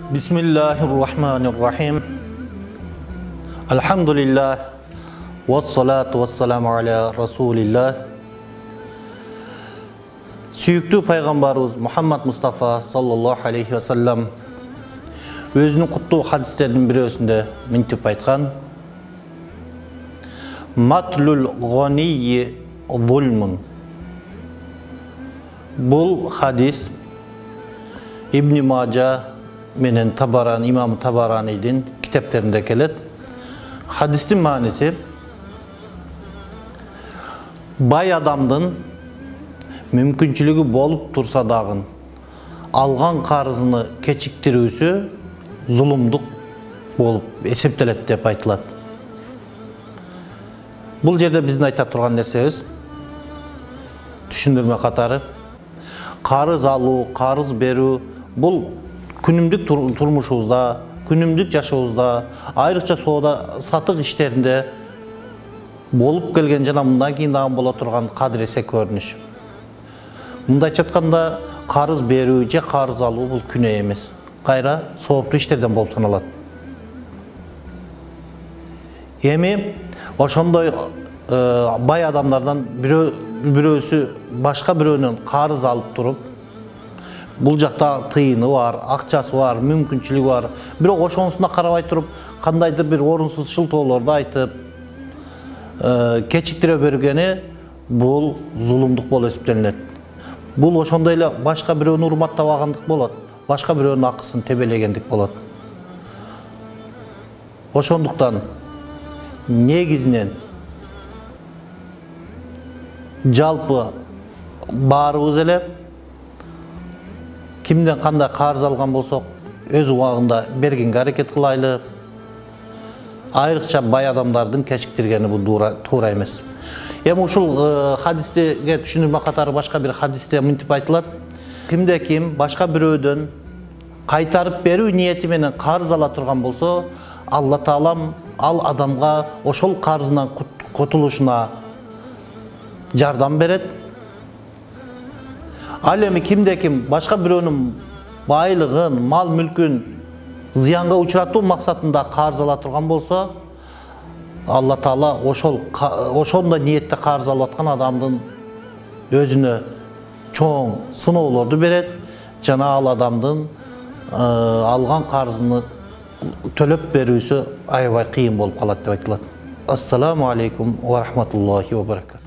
Bismillahirrahmanirrahim. Elhamdülillah. Vessalatu vesselamu ala Rasulillah. Süyüktü Peygamberimiz Muhammed Mustafa sallallahu aleyhi ve sellem özünün kutlu hadislerinin birisinde mintip aytkan: Matlul ghaniyyi zulmun. Bu hadis İbn Maca menen Tabarani, İmam Tabarani'nin kitaplarında kelet. Hadistin manisi: bay adamdın mümkünçülüğü bolup tursa dağın algan qarızını keçiktirүүsü zulumduk bolup eseptelet dep aytılат. Бұл жерде биздин айта турган нерсебиз түшүндүрмө катары карыз алуу, карыз берүү бул күнүмдүк турмушубузда, күнүмдүк жашообузда, айрыкча соода сатык иштеринде болуп келген жана мындан кийин дагы боло турган кадыресе көрүнүш. Мындайча айтканда, карыз берүү же карыз алуу бул күнөө эмес, кайра сооптуу иштерден болуп саналат. Эми ошондой бай адамдардан бирөөсү башка бирөөнөн карыз алып туруп, бул жакта тыйыны бар, акчасы бар, мүмкүнчүлүгү бар. Бирок ошонусуна карабай туруп, кандайдыр бир орунсуз шылтоолорду айтып, кечиктире бергени бул зулумдук болуп эсептелинет. Бул ошондой эле башка бирөөнү урматтабагандык болот, башка бирөөнүн акысын тебелегендик болот. Ошондуктан негизинен жалпы баарыбыз эле кимден кандай карыз алган болсок өз убагында бергенге аракет кылайлы. Айрыкча бай адамдардын кечиктиргени бул туура эмес. Эми ушул хадистеге түшүндүрмө катары башка бир хадисте мынтип айтылат: кимде ким башка бирөөдөн кайтарып берүү ниети менен карыз ала турган болсо, Алла Таалам ал адамга ошол карызынан кутулушуна жардам берет. Ал эми кимде ким башка бирөөнүн байлыгын, мал мүлкүн зыянга учуратуу максатында карыз ала турган болсо, Алла Таала ошондой ниетте карыз алып аткан адамдын өзүнө чоң сыноолорду берет жана ал адамдын алган карызын төлөп берүүсү аябай кыйын болуп калат деп айтылат. Ассаламу алейкум ва рахматуллахи ва баракатух.